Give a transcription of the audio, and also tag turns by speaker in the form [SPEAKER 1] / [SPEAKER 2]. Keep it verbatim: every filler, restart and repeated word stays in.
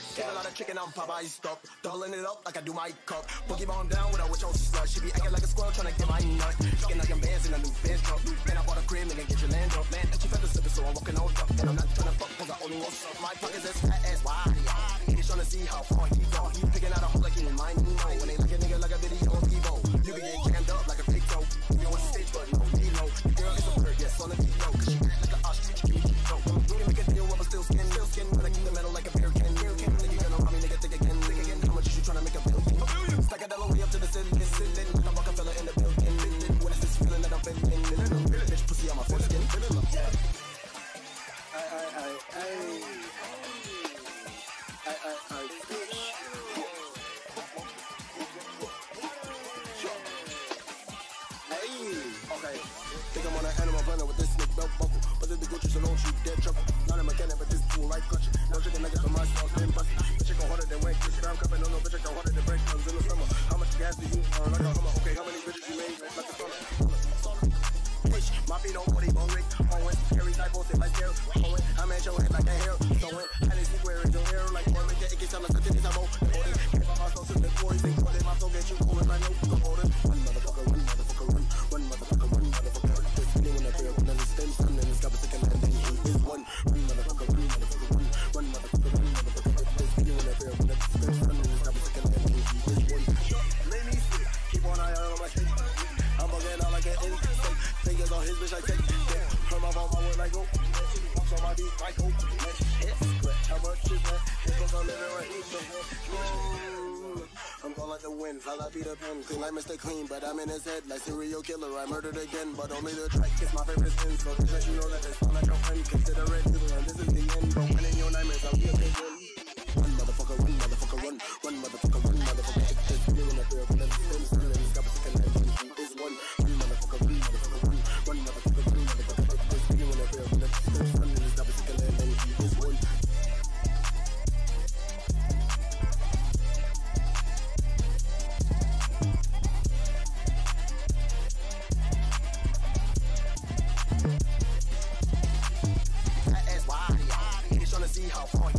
[SPEAKER 1] Get a lot of chicken on Popeye's stop, doubling it up like I do my cup. Boogie bone down with her with your slut. She be acting like a squirrel trying to get my nut. Chicken like I'm bands in a new Benz truck. Man, I bought a crib and get your land up. Man, and she felt the slipping, so I'm walking on up. And I'm not trying to fuck cause I only want some. My pockets as fat as wide. He's trying to see how far he go. He picking out a hole like he remind me know. When they like a nigga like a video on Evo. You can get jammed up like a big toe. You know what's stage but no D-Lo. The girl is a bird, yes, on the D-Lo. Cause she act like an ostrich, give me D-Lo. We can make a deal rubber still skin, still skin. But I keep the metal like a bear can. Bear can, then you gonna rob me, nigga, think again, think again. How much is you trying to make a bill? Stack a dollar way up to the ceiling, ceiling. Like a Rockefeller in the building. What is this feeling that I'm feeling? Bitch, pussy on my foreskin. Yeah. Ay, ay, ay, ay. Ay, ay, ay, bitch. Okay, think I'm on an animal running with this slick belt buckle. But this the Gucci, so don't you dare chuckle. Not a mechanic, but this tool right clutching. No chicken nuggets for my sauce, been busting. Bitch, I go harder than Wake. This I'm cupping. No, no, bitch, I go harder than break guns in the summer. How much gas do you earn? Like a Hummer. Okay, how many bitches you made? Like a summer. Bitch, my feet on forty bone Rick. Owen, carry typo, sit like hair. Owen, I'm at your head like a hair. Throwing, I didn't see where it's your hair. Like Owen, yeah, it gets on the such as I'm on. Came on my soul to the poison. Call it my soul, get you cool and I know you can hold it. One motherfucker, one motherfucker, run. One motherfucker, one motherfucker. This feeling when I feel when I'm stem, sun, and it's got a second hand, and he is one. One motherfucker, one motherfucker, one. One motherfucker, one motherfucker. This feeling when I feel when I'm stem, sun, and it's got a second hand, and he is one. Let me see. Keep on eye on my head. I'm bugging out like an insect. Fingers on his bitch, I take it. Turn my phone, my word like go. Walks on my beat, like go. How much is that? It's gonna live right here. I'm gone like the wind, fly like Peter Pan. Clean like Mister Clean, but I'm in his head like serial killer. I murdered again, but only the track is my favorite sin. So just let you know that it's not like your friend. Consider it evil, and this is the end. But when in your nightmares, I'll be a big one. One motherfucker, one motherfucker, run. One motherfucker, one motherfucker. It's feeling like we're running. It's feeling like it's got a second hand. He is one. One motherfucker, one motherfucker, one. One motherfucker, one motherfucker. It's feeling like we're running. It's feeling like it's got a second hand. He is one. See how far